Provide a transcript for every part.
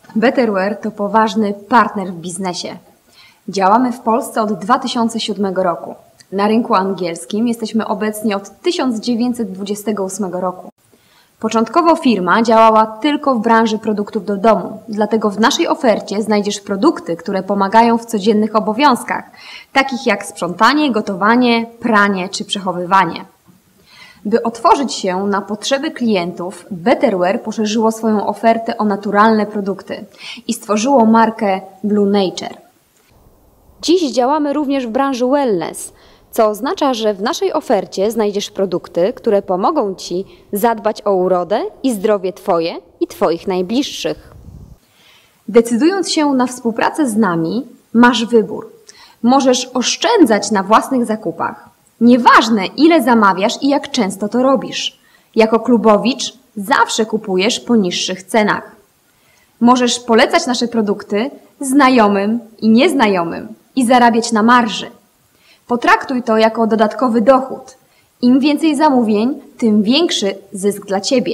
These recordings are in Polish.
Betterware to poważny partner w biznesie. Działamy w Polsce od 2007 roku. Na rynku angielskim jesteśmy obecni od 1928 roku. Początkowo firma działała tylko w branży produktów do domu, dlatego w naszej ofercie znajdziesz produkty, które pomagają w codziennych obowiązkach, takich jak sprzątanie, gotowanie, pranie czy przechowywanie. By otworzyć się na potrzeby klientów, Betterware poszerzyło swoją ofertę o naturalne produkty i stworzyło markę Blue Nature. Dziś działamy również w branży wellness, co oznacza, że w naszej ofercie znajdziesz produkty, które pomogą Ci zadbać o urodę i zdrowie Twoje i Twoich najbliższych. Decydując się na współpracę z nami, masz wybór. Możesz oszczędzać na własnych zakupach. Nieważne, ile zamawiasz i jak często to robisz. Jako klubowicz zawsze kupujesz po niższych cenach. Możesz polecać nasze produkty znajomym i nieznajomym i zarabiać na marży. Potraktuj to jako dodatkowy dochód. Im więcej zamówień, tym większy zysk dla Ciebie.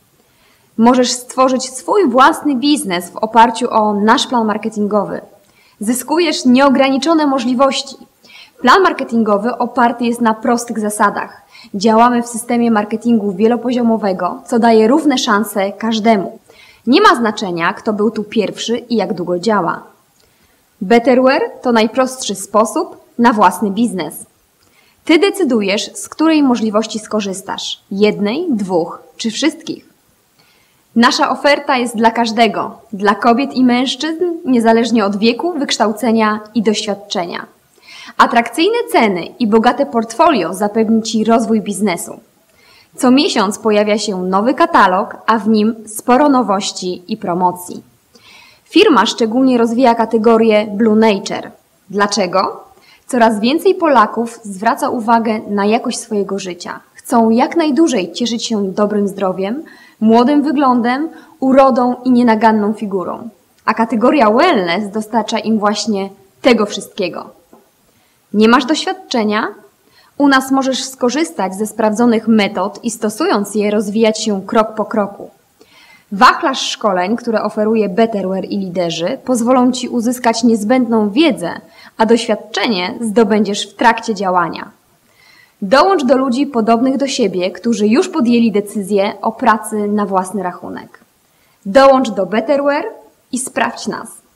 Możesz stworzyć swój własny biznes w oparciu o nasz plan marketingowy. Zyskujesz nieograniczone możliwości. Plan marketingowy oparty jest na prostych zasadach. Działamy w systemie marketingu wielopoziomowego, co daje równe szanse każdemu. Nie ma znaczenia, kto był tu pierwszy i jak długo działa. Betterware to najprostszy sposób na własny biznes. Ty decydujesz, z której możliwości skorzystasz. Jednej, dwóch czy wszystkich. Nasza oferta jest dla każdego. Dla kobiet i mężczyzn, niezależnie od wieku, wykształcenia i doświadczenia. Atrakcyjne ceny i bogate portfolio zapewni Ci rozwój biznesu. Co miesiąc pojawia się nowy katalog, a w nim sporo nowości i promocji. Firma szczególnie rozwija kategorię Blue Nature. Dlaczego? Coraz więcej Polaków zwraca uwagę na jakość swojego życia. Chcą jak najdłużej cieszyć się dobrym zdrowiem, młodym wyglądem, urodą i nienaganną figurą. A kategoria wellness dostarcza im właśnie tego wszystkiego. Nie masz doświadczenia? U nas możesz skorzystać ze sprawdzonych metod i stosując je rozwijać się krok po kroku. Wachlarz szkoleń, które oferuje Betterware i liderzy, pozwolą Ci uzyskać niezbędną wiedzę, a doświadczenie zdobędziesz w trakcie działania. Dołącz do ludzi podobnych do siebie, którzy już podjęli decyzję o pracy na własny rachunek. Dołącz do Betterware i sprawdź nas.